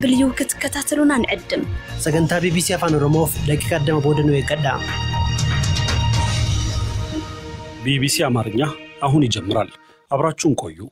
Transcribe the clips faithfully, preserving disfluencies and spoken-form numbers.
بليو كتكتاتلونا نعدم سجنتا بي بي سي أفان روموف دقيقة دم بودنو يقدام بي بي سي أمارنيا أهوني جمرال أبراتشون كويو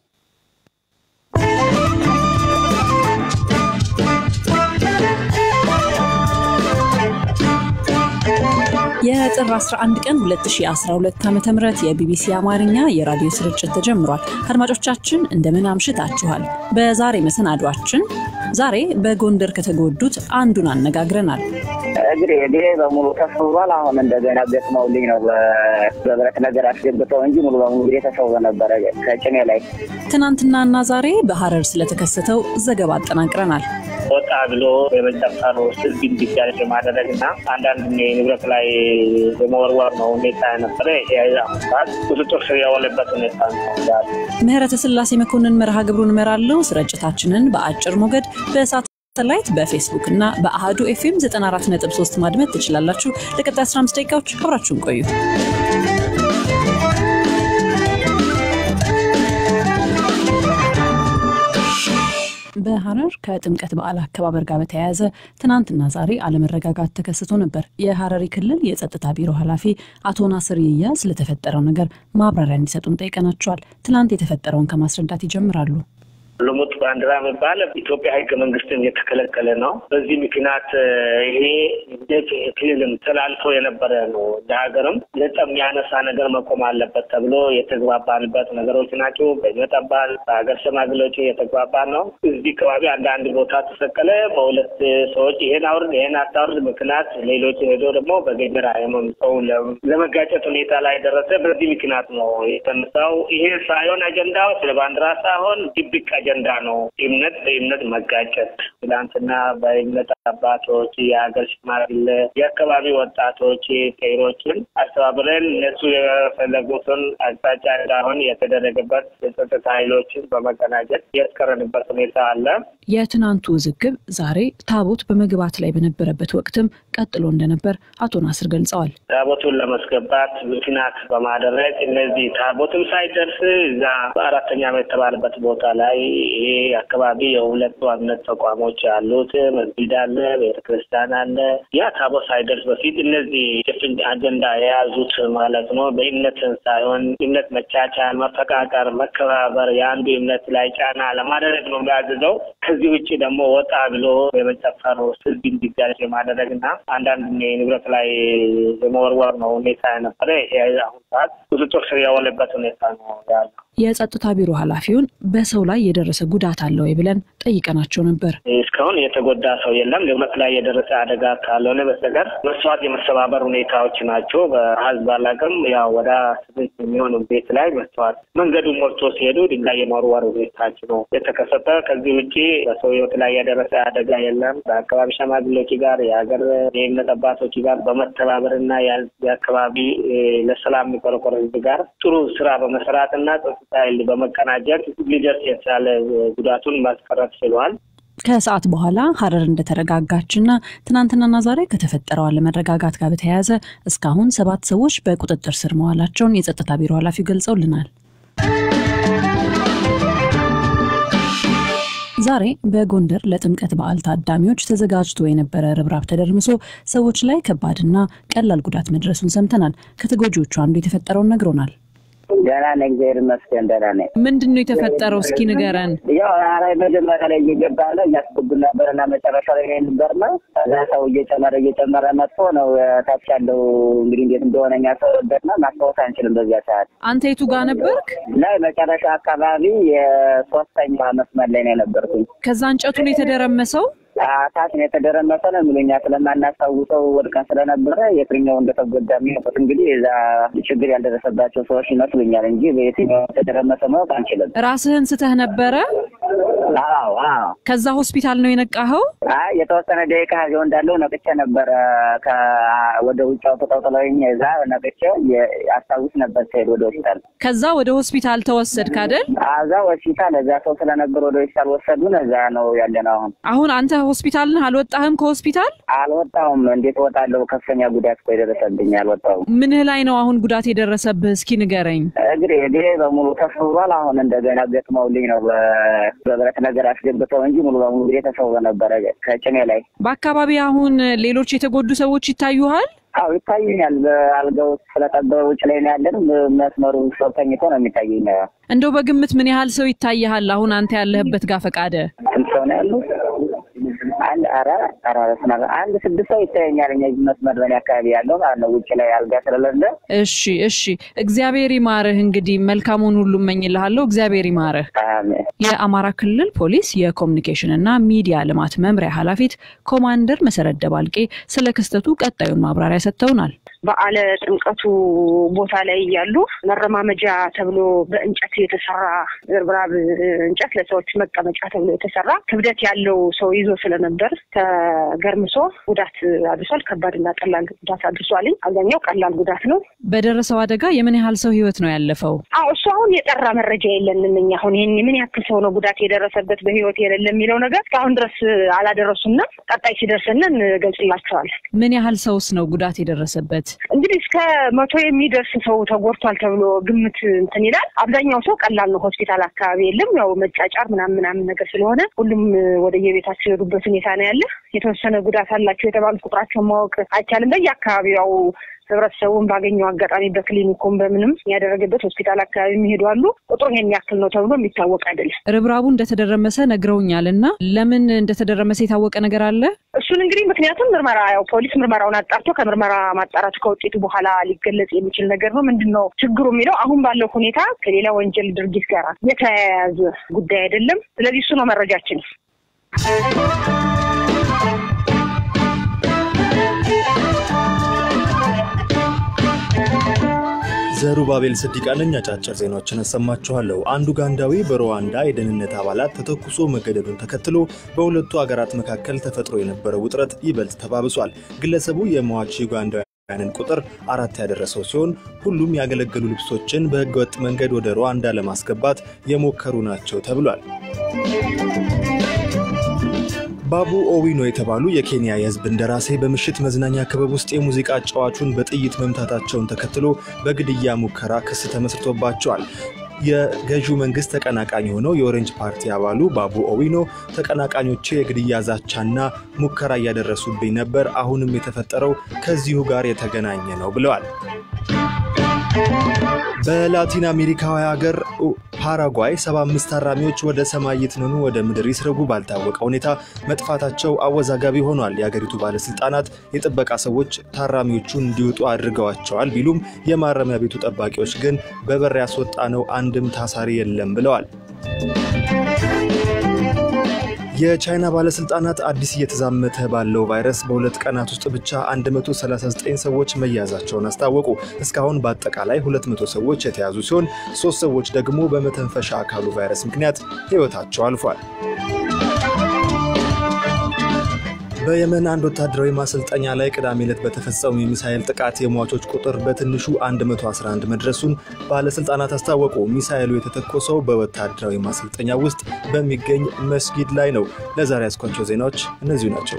يا ترى عشرة عندكن ሁለት ሺህ አስራ ሁለት ዓመተ ምህረት የቢቢሲ አማርኛ የራዲዮ ስርጭት ተጀምሯል። አድማጮቻችን እንደምን አምሽታችኋል? በዛሬ መሰናዷችን ዛሬ በጎንደር ከተጎዱት አንዱን አነጋግረናል። እግሬ እግሬ በሙሉ ተሰውሯል። አሁን እንደገና ገጥመውልኝ ነው በብረት ነገር አስገብተው እንጂ ሙሉ በሙሉ እግሬ ተሰውሮ ነበር ከጭኔ ላይ። ትናንትናና ዛሬ በሐረር ስለተከሰተው ዘገባ አጠናቅረናል። ወጣ ብሎ በመጨፈር ውስጥ ቢንዲጋሽ ማድረግና አንዳንድ ንብረት ላይ በመወርወር ነው ሁኔታ ነበር። ያያውቃል ቁጥጥር ስር ያዋለበት ሁኔታ ነው። ምህረተ ስላሴ መኮንን መርሃ ግብሩን እመራለሁ። ስርጭታችንን በአጭር ሞገድ በሳተላይት በፌስቡክ እና በአሃዱ ኤፍኤም ዘጠና አራት ነጥብ ሶስት ማድመጥ ትችላላችሁ። ለቀጣይ አስራ አምስት ደቂቃዎች አብራችሁን ቆዩ። በሐረር ከጥምቀት በዓል አከባበር ጋር በተያያዘ ትናንትና ዛሬ አለመረጋጋት ተከስቶ ነበር። የሐረሪ ክልል የጸጥታ ቢሮ ኃላፊ አቶ ናስር ይያ ስለተፈጠረው ነገር ማብራሪያ እንዲሰጡን ጠይቀናቸዋል። ትናንት የተፈጠረውን ከማስረዳት ይጀምራሉ። ለሞት ባንዲራ መባል ኢትዮጵያ ህገ መንግስትን የተከለከለ ነው። በዚህ ምክንያት ይሄ ደግ ክልልም ተላልፎ የነበረ ነው። ለሀገርም ለጠም ያነሳ ነገር መቆም አለበት ተብሎ የተግባባንበት ነገሮች ናቸው። በመጣባል በሀገር ሽማግሌዎች የተግባባን ነው። እዚህ ከባቢ አንዳንድ ቦታ ተሰቀለ በሁለት ሰዎች ይሄን አውርድ ይሄን አታውርድ ምክንያት ሌሎች ሄዶ ደግሞ በገጀራ የመምሰው ለመጋጨት ሁኔታ ላይ ደረሰ። በዚህ ምክንያት ነው የተነሳው። ይሄ ሳይሆን አጀንዳው ስለባንዲራ ሳይሆን ድብቅ አጀንዳ ነው። እምነት በእምነት መጋጨት ትላንትና በእምነት አባቶች የሀገር ሽማግሌ የአካባቢ ወጣቶች ጤሮችን አስተባብረን እነሱ የፈለጉትን አቅጣጫ እንዳሆን የተደረገበት የጸጥታ ኃይሎችን በመቀናጀት ያስቀረንበት ሁኔታ አለ። የትናንቱ ውዝግብ ዛሬ ታቦት በመግባት ላይ በነበረበት ወቅትም ቀጥሎ እንደነበር አቶ ናስር ገልጸዋል። ታቦቱን ለማስገባት ምክንያት በማድረግ እነዚህ ታቦቱም ሳይደርስ እዛ በአራተኛ ዓመት የተባለበት ቦታ ላይ ይሄ አካባቢ የሁለት ዋና ተቋሞች አሉት። መስጊድ አለ፣ ቤተክርስቲያን አለ። ያ ታቦት ሳይደርስ በፊት እነዚህ የፍንድ አጀንዳ የያዙት ማለት ነው በእምነት ሳይሆን እምነት መቻቻል፣ መፈቃቀር፣ መከባበር የአንዱ እምነት ላይ ጫና ለማድረግ ነው የሚያዘው። ከዚህ ውጪ ደግሞ ወጣ ብሎ በመጨፈር ውስጥ ቢንዲጋሽ ማድረግና አንዳንድ ንብረት ላይ በመወርወር ነው ሁኔታ ነበር። ያያው ሰዓት ቁጥጥር ስር ያዋለበት ሁኔታ ነው ያለው። የጸጥታ ቢሮ ኃላፊውን በሰው ላይ የደረሰ ጉዳት አለው ይብለን ጠይቀናቸው ነበር። እስካሁን የተጎዳ ሰው የለም። ንብረት ላይ የደረሰ አደጋ ካልሆነ በስተቀር መስዋዕት የመሰባበር ሁኔታዎች ናቸው። በህዝብ አላቅም ያው ወደ ስድስት የሚሆኑ ቤት ላይ መስዋዕት መንገዱ ሞልቶ ሲሄዱ ድንጋይ የመወርወር ሁኔታዎች ነው የተከሰተ። ከዚህ ውጪ በሰው ህይወት ላይ የደረሰ አደጋ የለም። በአካባቢ ሽማግሌዎች ጋር የሀገር የእምነት አባቶች ጋር በመተባበርና የአካባቢ ለሰላም የሚቆረቆር ህዝብ ጋር ጥሩ ስራ በመስራትና ኃይል በመቀናጀት ሊደርስ የቻለ ጉዳቱን ማስቀረት ችሏል። ከሰዓት በኋላ ሐረር እንደተረጋጋችና ትናንትናና ዛሬ ከተፈጠረው አለመረጋጋት ጋር በተያያዘ እስካሁን ሰባት ሰዎች በቁጥጥር ስር መዋላቸውን የጸጥታ ቢሮ ኃላፊው ገልጸውልናል። ዛሬ በጎንደር ለጥምቀት በዓል ታዳሚዎች ተዘጋጅቶ የነበረ ርብራብ ተደርምሶ ሰዎች ላይ ከባድና ቀላል ጉዳት መድረሱን ሰምተናል። ከተጎጂዎቹ አንዱ የተፈጠረው ነግሮናል። ደህና ነኝ ዘር መስከን ደህና ነኝ። ምንድነው የተፈጠረው እስኪ ንገረን። ያው አራይ መጀመሪያ ላይ እየገባለ ያስቆብ ነበርና መጨረሻ ላይ ነበርና ዛታው እየጨመረ እየጨመረ መጥቶ ነው ታች ያለው እንግዲህ እንዴት እንደሆነኛ ተወደድና ማስታወስ አንችልም። በዚያ ሰዓት አንተ የቱ ጋር ነበርክ? ላይ መጨረሻ አካባቢ የሶስተኛ መስመር ላይ ነው ነበርኩኝ። ከዛ እንጨቱን የተደረመሰው አታች ነው የተደረመሰ ነው ምንኛ ስለማናሳውቀው ወድቀን ስለነበረ የትኛው እንደተጎዳሚ ነው እንግዲህ እዛ ችግር ያልደረሰባቸው ሰዎች ይመስሉኛል እንጂ በየትኛው ተደረመሰ ነው አንችልም። ራስህን ስተህ ነበረ? አዎ አዎ። ከዛ ሆስፒታል ነው የነቃኸው? አይ የተወሰነ ደቂቃ ሀገው እንዳለው ነቅቼ ነበር ወደ ውጭ አውጥተውኝ እዛ ነቅቼ ያስታውስ ነበር ሲሄድ ወደ ሆስፒታል ከዛ ወደ ሆስፒታል ተወሰድክ አይደል? አዛ ሆስፒታል እዛ ሰው ስለነበር ወደ ሆስፒታል ወሰዱን እዛ ነው ያለነው አሁን አሁን አንተ ሆስፒታል ነህ አልወጣህም ከሆስፒታል? አልወጣሁም እንዴት ወጣለሁ ከፍተኛ ጉዳት ቆይ ደረሰብኝ አልወጣሁም ምን ላይ ነው አሁን ጉዳት የደረሰብህ እስኪ ንገረኝ እግሬ እግሬ በሙሉ ተሰውሯል አሁን እንደገና ገጥመውልኝ ነው በብረት ነገር አስገብተው እንጂ ሙሉ በሙሉ እግሬ ተሰውሮ ነበር ከጭኔ ላይ በአካባቢ አሁን ሌሎች የተጎዱ ሰዎች ይታዩሃል? አው ይታዩኛል በአልጋው ስለተጠበው ውጭ ላይ ያለን መስመሩ ሾርተኝቶ ነው የሚታየኝ እንደው በግምት ምን ያህል ሰው ይታያል አሁን አንተ ያለህበት ጋር ፈቃደ ሰው ነው ያለው አንድ አራ አራ ረስና አንድ ስድስት ሰው ይታየኛል እኛ መስመር ላይ አካባቢ ያለው ማለት ውጭ ላይ አልጋ ስለሌለ እሺ እሺ እግዚአብሔር ይማርህ እንግዲህ መልካሙን ሁሉ እመኝልሃለሁ እግዚአብሔር ይማርህ አሜን የአማራ ክልል ፖሊስ የኮሙኒኬሽን እና ሚዲያ ልማት መምሪያ ኃላፊት ኮማንደር መሰረት ደባልቄ ስለ ክስተቱ ቀጣዩን ማብራሪያ ሰጥተውናል በአለ ጥምቀቱ ቦታ ላይ ያሉ መረማመጃ ተብሎ በእንጨት የተሰራ ዝርብራብ እንጨት ለሰዎች መቀመጫ ተብሎ የተሰራ ክብደት ያለው ሰው ይዞ ስለነበር ተገርምሶ ጉዳት አድርሷል ከባድና ቀላል ጉዳት አድርሷል አብዛኛው ቀላል ጉዳት ነው በደረሰው አደጋ የምን ያህል ሰው ህይወት ነው ያለፈው አው እሱ አሁን የጠራ መረጃ የለንም እኛ አሁን ይሄን ምን ያክል ሰው ነው ጉዳት የደረሰበት በህይወት የሌለ የሚለው ነገር አሁን ድረስ አላደረሱና ቀጣይ ሲደርሰን ገልጽላቸዋል ምን ያህል ሰውስ ነው ጉዳት የደረሰበት እንግዲህ እስከ መቶ የሚደርስ ሰው ተጎድቷል ተብሎ ግምት እንትን ይላል አብዛኛው ሰው ቀላል ነው ሆስፒታል አካባቢ የለም ያው መጫጫር ምናምን ምናምን ነገር ስለሆነ ሁሉም ወደ የቤታቸው ሄዱበት ሁኔታ ነው ያለ የተወሰነ ጉዳት አላቸው የተባሉት ቁጥራቸው ማወቅ አይቻልም በየአካባቢው ህብረተሰቡን ባገኘው አጋጣሚ በክሊኒኩም በምንም ያደረገበት ሆስፒታል አካባቢ የሚሄዱ አሉ ቁጥሩን የሚያክል ነው ተብሎ የሚታወቅ አይደለም ርብራቡ እንደተደረመሰ ነግረውኛልና ለምን እንደተደረመሰ የታወቀ ነገር አለ እሱን እንግዲህ ምክንያቱም ምርመራ ያው ፖሊስ ምርመራውን አጣርቶ ከምርመራ ማጣራት ከውጤቱ በኋላ ሊገለጽ የሚችል ነገር ነው ምንድነው ችግሩ የሚለው አሁን ባለው ሁኔታ ከሌላ ወንጀል ድርጊት ጋር የተያያዘ ጉዳይ አይደለም ስለዚህ እሱ ነው መረጃችን ዘሩባቤል ስዲቃን አጫጭር ዜናዎችን አሰማችኋለሁ አንዱ ጋንዳዊ በሩዋንዳ የደህንነት አባላት ተተኩሶ መገደሉን ተከትሎ በሁለቱ ሀገራት መካከል ተፈጥሮ የነበረው ውጥረት ይበልጥ ተባብሷል ግለሰቡ የሟች ዩጋንዳውያንን ቁጥር አራት ያደረሰው ሲሆን ሁሉም ያገለገሉ ልብሶችን በህገወጥ መንገድ ወደ ሩዋንዳ ለማስገባት የሞከሩ ናቸው ተብሏል ባቡ ኦዊኖ የተባሉ የኬንያ የህዝብ እንደራሴ በምሽት መዝናኛ ክበብ ውስጥ የሙዚቃ አጫዋቹን በጥይት መምታታቸውን ተከትሎ በግድያ ሙከራ ክስ ተመስርቶባቸዋል የገዢው መንግስት ተቀናቃኝ ሆነው የኦሬንጅ ፓርቲ አባሉ ባቡ ኦዊኖ ተቀናቃኞቼ የግድያ ዛቻና ሙከራ ያደረሱብኝ ነበር አሁንም የተፈጠረው ከዚሁ ጋር የተገናኘ ነው ብለዋል በላቲን አሜሪካዊ ሀገር ፓራጓይ ሰባ አምስት ታራሚዎች ወደ ሰማይ ይትነኑ ወደ ምድር ይስረጉ ባልታወቀ ሁኔታ መጥፋታቸው አወዛጋቢ ሆኗል የሀገሪቱ ባለስልጣናት የጥበቃ ሰዎች ታራሚዎቹን እንዲወጡ አድርገዋቸዋል ቢሉም የማረሚያ ቤቱ ጠባቂዎች ግን በበር ያስወጣ ነው አንድም ታሳሪ የለም ብለዋል የቻይና ባለስልጣናት አዲስ እየተዛመተ ባለው ቫይረስ በሁለት ቀናት ውስጥ ብቻ አንድ መቶ ሰላሳ ዘጠኝ ሰዎች መያዛቸውን አስታወቁ እስካሁን በአጠቃላይ ሁለት መቶ ሰዎች የተያዙ ሲሆን ሶስት ሰዎች ደግሞ በመተንፈሻ አካሉ ቫይረስ ምክንያት ህይወታቸው አልፏል በየመን አንድ ወታደራዊ ማሰልጠኛ ላይ ቅዳሜ ዕለት በተፈጸመው የሚሳኤል ጥቃት የሟቾች ቁጥር በትንሹ አንድ መቶ አስራ አንድ መድረሱን ባለስልጣናት አስታወቁ ሚሳኤሉ የተተኮሰው በወታደራዊ ማሰልጠኛ ውስጥ በሚገኝ መስጊድ ላይ ነው ለዛሬ ያስኳቸው ዜናዎች እነዚህ ናቸው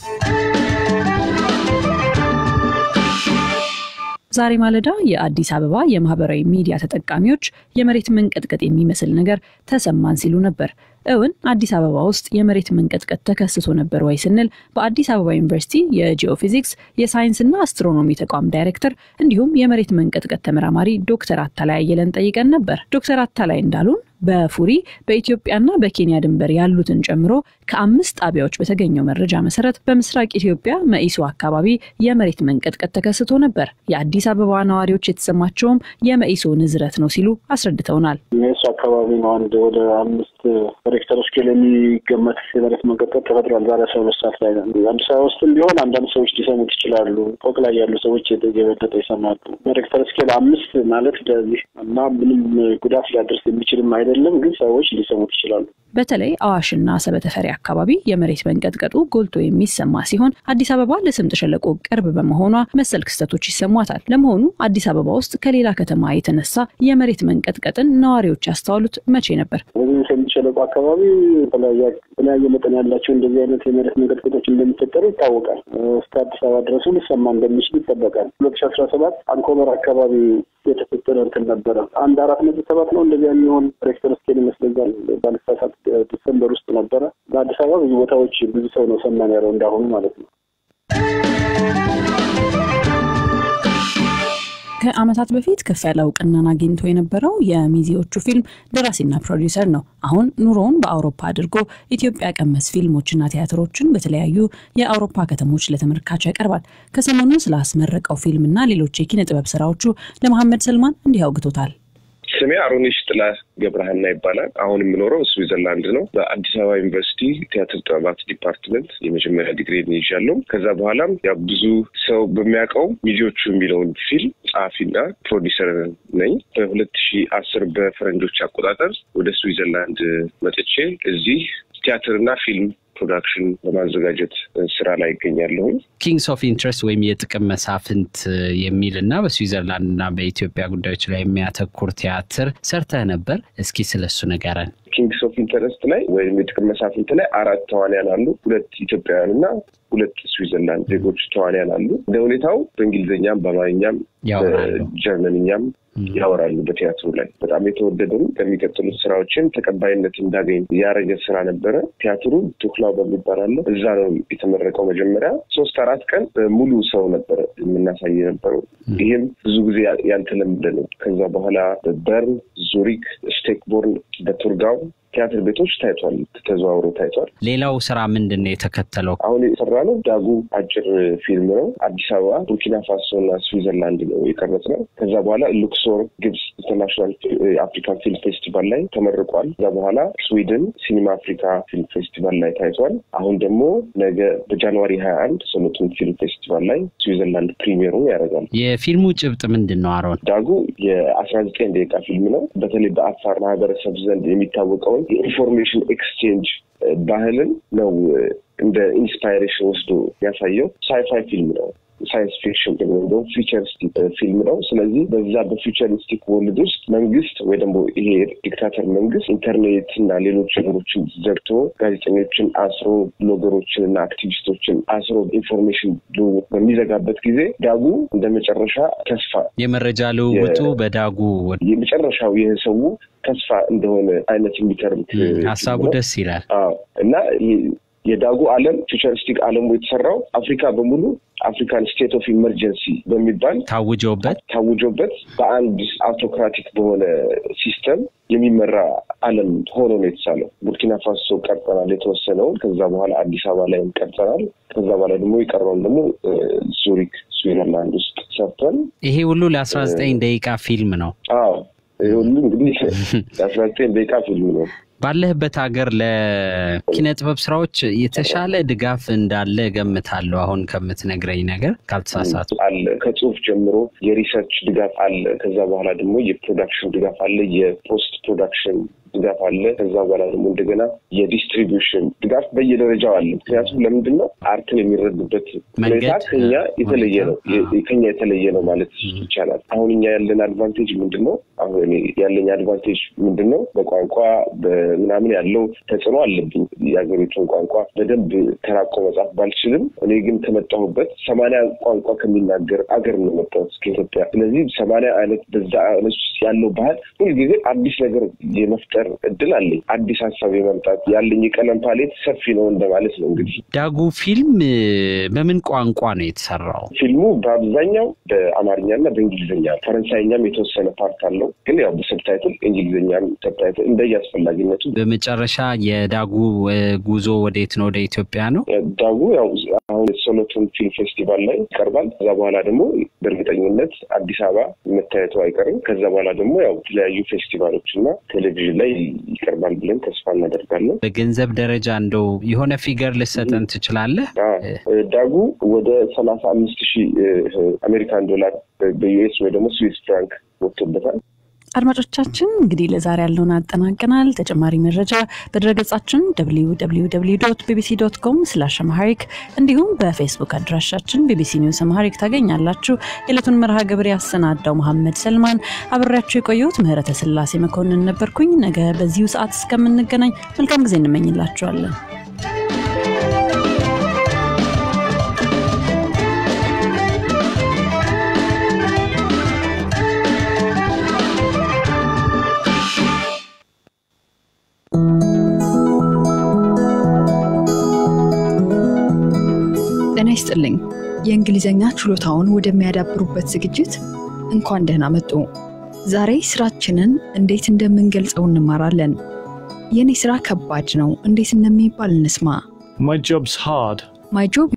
ዛሬ ማለዳ የአዲስ አበባ የማህበራዊ ሚዲያ ተጠቃሚዎች የመሬት መንቀጥቀጥ የሚመስል ነገር ተሰማን ሲሉ ነበር እውን አዲስ አበባ ውስጥ የመሬት መንቀጥቀጥ ተከስቶ ነበር ወይ ስንል በአዲስ አበባ ዩኒቨርሲቲ የጂኦፊዚክስ የሳይንስና አስትሮኖሚ ተቋም ዳይሬክተር እንዲሁም የመሬት መንቀጥቀጥ ተመራማሪ ዶክተር አታላይ አየለን ጠይቀን ነበር ዶክተር አታላይ እንዳሉን በፉሪ በኢትዮጵያና በኬንያ ድንበር ያሉትን ጨምሮ ከአምስት ጣቢያዎች በተገኘው መረጃ መሰረት በምስራቅ ኢትዮጵያ መኢሶ አካባቢ የመሬት መንቀጥቀጥ ተከስቶ ነበር የአዲስ አበባ ነዋሪዎች የተሰማቸውም የመኢሶ ንዝረት ነው ሲሉ አስረድተውናል መኢሶ አካባቢ ነው አንድ ወደ አምስት በሬክተር ስኬል የሚገመት የመሬት መንቀጥቀጥ ተፈጥሯል። ዛሬ አስራ ሁለት ሰዓት ላይ ነው። አዲስ አበባ ውስጥም ቢሆን አንዳንድ ሰዎች ሊሰሙት ይችላሉ። ፎቅ ላይ ያሉ ሰዎች የበለጠ ይሰማሉ። በሬክተር ስኬል አምስት ማለት እንደዚህ እና ምንም ጉዳት ሊያደርስ የሚችልም አይደለም፣ ግን ሰዎች ሊሰሙት ይችላሉ። በተለይ አዋሽና ሰበተፈሪ አካባቢ የመሬት መንቀጥቀጡ ጎልቶ የሚሰማ ሲሆን አዲስ አበባ ለስምጥ ሸለቆ ቅርብ በመሆኗ መሰል ክስተቶች ይሰሟታል። ለመሆኑ አዲስ አበባ ውስጥ ከሌላ ከተማ የተነሳ የመሬት መንቀጥቀጥን ነዋሪዎች ያስተዋሉት መቼ ነበር? ስምጥ ሸለቆ አካባቢ የተለያየ መጠን ያላቸው እንደዚህ አይነት የመሬት መንቀጥቀጦች እንደሚፈጠሩ ይታወቃል። እስከ አዲስ አበባ ድረስ ሊሰማ እንደሚችል ይጠበቃል። ሁለት ሺህ አስራ ሰባት አንኮበር አካባቢ የተፈጠረ እንትን ነበረ። አንድ አራት ነጥብ ሰባት ነው እንደዚህ የሚሆን ሬክተር ስኬል ይመስለኛል። ባለፈሳት ዲሰምበር ውስጥ ነበረ። በአዲስ አበባ ብዙ ቦታዎች ብዙ ሰው ነው ሰማን ያለው እንዳሁኑ ማለት ነው። ከአመታት በፊት ከፍ ያለ እውቅናን አግኝቶ የነበረው የሚዜዎቹ ፊልም ደራሲና ፕሮዲዩሰር ነው። አሁን ኑሮውን በአውሮፓ አድርጎ ኢትዮጵያ ቀመስ ፊልሞችና ቲያትሮችን በተለያዩ የአውሮፓ ከተሞች ለተመልካች ያቀርባል። ከሰሞኑ ስላስመረቀው ፊልምና ሌሎች የኪነ ጥበብ ስራዎቹ ለመሐመድ ሰልማን እንዲህ አውግቶታል። ስሜ አሮኒሽ ጥላ ገብረሃና ይባላል። አሁን የምኖረው ስዊዘርላንድ ነው። በአዲስ አበባ ዩኒቨርሲቲ ቲያትር ጥበባት ዲፓርትመንት የመጀመሪያ ዲግሪን ይዣለሁ። ከዛ በኋላም ያው ብዙ ሰው በሚያውቀው ሚዜዎቹ የሚለውን ፊልም ጸሐፊና ፕሮዲውሰር ነኝ። በሁለት ሺህ አስር በፈረንጆች አቆጣጠር ወደ ስዊዘርላንድ መጥቼ እዚህ ቲያትርና ፊልም ፕሮዳክሽን በማዘጋጀት ስራ ላይ ይገኛለሁ። ኪንግስ ኦፍ ኢንትረስት ወይም የጥቅም መሳፍንት የሚልና በስዊዘርላንድና በኢትዮጵያ ጉዳዮች ላይ የሚያተኩር ቲያትር ሰርተህ ነበር። እስኪ ስለሱ ንገረን። ኪንግስ ኦፍ ኢንትረስት ላይ ወይም የጥቅም መሳፍንት ላይ አራት ተዋንያን አሉ። ሁለት ኢትዮጵያውያንና ሁለት ስዊዘርላንድ ዜጎች ተዋንያን አሉ። እንደሁኔታው በእንግሊዝኛም በአማርኛም በጀርመንኛም ያወራሉ። በቲያትሩ ላይ በጣም የተወደደው ከሚቀጥሉት ስራዎችን ተቀባይነት እንዳገኝ ያረገ ስራ ነበረ። ቲያትሩ ቱክላው በሚባል አለ። እዛ ነው የተመረቀው። መጀመሪያ ሶስት አራት ቀን ሙሉ ሰው ነበር የምናሳይ ነበረው። ይሄም ብዙ ጊዜ ያልተለመደ ነው። ከዛ በኋላ በበርን፣ ዙሪክ፣ ስቴክቦርን፣ በቱርጋው ቲያትር ቤቶች ታይቷል። ተዘዋውሮ ታይቷል። ሌላው ስራ ምንድነው የተከተለው? አሁን የሰራነው ዳጉ አጭር ፊልም ነው። አዲስ አበባ፣ ቡርኪና ፋሶና ስዊዘርላንድ ነው የቀረጽነው። ከዛ በኋላ ሉክሶር ግብጽ ኢንተርናሽናል አፍሪካን ፊልም ፌስቲቫል ላይ ተመርቋል። ከዛ በኋላ ስዊድን ሲኒማ አፍሪካ ፊልም ፌስቲቫል ላይ ታይቷል። አሁን ደግሞ ነገ በጃንዋሪ ሀያ አንድ ሰሎቱን ፊልም ፌስቲቫል ላይ ስዊዘርላንድ ፕሪሚየሩን ያደርጋል። የፊልሙ ጭብጥ ምንድነው አሮን? ዳጉ የአስራ ዘጠኝ ደቂቃ ፊልም ነው። በተለይ በአፋር ማህበረሰብ ዘንድ የሚታወቀው የኢንፎርሜሽን ኤክስቼንጅ ባህልን ነው እንደ ኢንስፓይሬሽን ወስዶ ያሳየው። ሳይፋይ ፊልም ነው። ሳይንስ ፊክሽን ደግሞ ፊውቸሪስቲክ ፊልም ነው። ስለዚህ በዛ በፊውቸሪስቲክ ወርልድ ውስጥ መንግስት ወይ ደግሞ ይሄ ዲክታተር መንግስት ኢንተርኔት እና ሌሎች ነገሮችን ዘግቶ ጋዜጠኞችን አስሮ ብሎገሮችን እና አክቲቪስቶችን አስሮ ኢንፎርሜሽን ልውውጥ በሚዘጋበት ጊዜ ዳጉ እንደመጨረሻ ተስፋ የመረጃ ልውውጡ በዳጉ የመጨረሻው የሰው ተስፋ እንደሆነ አይነት የሚተርክ ሐሳቡ ደስ ይላል። አዎ እና የዳጉ ዓለም ፊውቸሪስቲክ ዓለም የተሰራው አፍሪካ በሙሉ አፍሪካን ስቴት ኦፍ ኢመርጀንሲ በሚባል ታውጆበት ታውጆበት በአንድ አውቶክራቲክ በሆነ ሲስተም የሚመራ ዓለም ሆኖ ነው የተሳለው። ቡርኪና ፋሶ ቀርጸናል የተወሰነውን። ከዛ በኋላ አዲስ አበባ ላይ ቀርጸናል። ከዛ በኋላ ደግሞ የቀረውን ደግሞ ዙሪክ ስዊዘርላንድ ውስጥ ሰርተን ይሄ ሁሉ ለአስራ ዘጠኝ ደቂቃ ፊልም ነው። አዎ ይሄ ሁሉ እንግዲህ ለአስራ ዘጠኝ ደቂቃ ፊልም ነው። ባለህበት ሀገር ለኪነ ጥበብ ስራዎች የተሻለ ድጋፍ እንዳለ ገምታለሁ። አሁን ከምትነግረኝ ነገር ካልተሳሳቱ አለ። ከጽሁፍ ጀምሮ የሪሰርች ድጋፍ አለ። ከዛ በኋላ ደግሞ የፕሮዳክሽን ድጋፍ አለ። የፖስት ፕሮዳክሽን ድጋፍ አለ። ከዛ በኋላ ደግሞ እንደገና የዲስትሪቢዩሽን ድጋፍ በየደረጃው አለ። ምክንያቱም ለምንድነው አርትን የሚረዱበት ሁኔታ ከኛ የተለየ ነው ከኛ የተለየ ነው ማለት ይቻላል። አሁን እኛ ያለን አድቫንቴጅ ምንድነው? አሁን እኔ ያለኝ አድቫንቴጅ ምንድነው? በቋንቋ በምናምን ያለው ተጽዕኖ አለብኝ። የአገሪቱን ቋንቋ በደንብ ተራቆ መጻፍ ባልችልም እኔ ግን ተመጣሁበት ሰማንያ ቋንቋ ከሚናገር አገር ነው መጣሁት ከኢትዮጵያ። ስለዚህ ሰማንያ አይነት በዛ አይነት ያለው ባህል ሁልጊዜ አዲስ ነገር የመፍጠር እድል አለኝ። አዲስ ሐሳብ የማምጣት ያለኝ የቀለም ፓሌት ሰፊ ነው እንደማለት ነው። እንግዲህ ዳጉ ፊልም በምን ቋንቋ ነው የተሰራው? ፊልሙ በአብዛኛው በአማርኛና በእንግሊዝኛ ፈረንሳይኛም የተወሰነ ፓርት አለው። ግን ያው በሰብታይትል እንግሊዝኛም ሰብታይትል እንደያስፈልግነቱ። በመጨረሻ የዳጉ ጉዞ ወዴት ነው? ወደ ኢትዮጵያ ነው። ዳጉ ያው አሁን ሶሎቱን ፊልም ፌስቲቫል ላይ ይቀርባል። ከዛ በኋላ ደግሞ በእርግጠኝነት አዲስ አበባ መታየቱ አይቀርም። ከዛ በኋላ ደግሞ ያው የተለያዩ ፌስቲቫሎችና ቴሌቪዥን ላይ ላይ ይቀርባል ብለን ተስፋ እናደርጋለን። በገንዘብ ደረጃ እንደው የሆነ ፊገር ልሰጠን ትችላለህ? ዳጉ ወደ ሰላሳ አምስት ሺህ አሜሪካን ዶላር በዩኤስ ወይ ደግሞ ስዊስ ፍራንክ ወጥቶበታል። አድማጮቻችን እንግዲህ ለዛሬ ያለውን አጠናቀናል። ተጨማሪ መረጃ በድረገጻችን ደብሊው ደብሊው ደብሊው ዶት ቢ ቢ ሲ ዶት ኮም ስላሽ አምሃሪክ እንዲሁም በፌስቡክ አድራሻችን ቢቢሲ ኒውስ አምሃሪክ ታገኛላችሁ። የዕለቱን መርሃ ግብር ያሰናዳው መሐመድ ሰልማን፣ አብሬያችሁ የቆየሁት ምህረተ ስላሴ መኮንን ነበርኩኝ። ነገ በዚሁ ሰዓት እስከምንገናኝ መልካም ጊዜ እንመኝላችኋለን። ጤና ይስጥልኝ። የእንግሊዘኛ ችሎታውን ወደሚያዳብሩበት ዝግጅት እንኳን ደህና መጡ። ዛሬ ስራችንን እንዴት እንደምንገልጸው እንማራለን። የኔ ስራ ከባድ ነው እንዴት እንደሚባል እንስማ። My job's hard. My job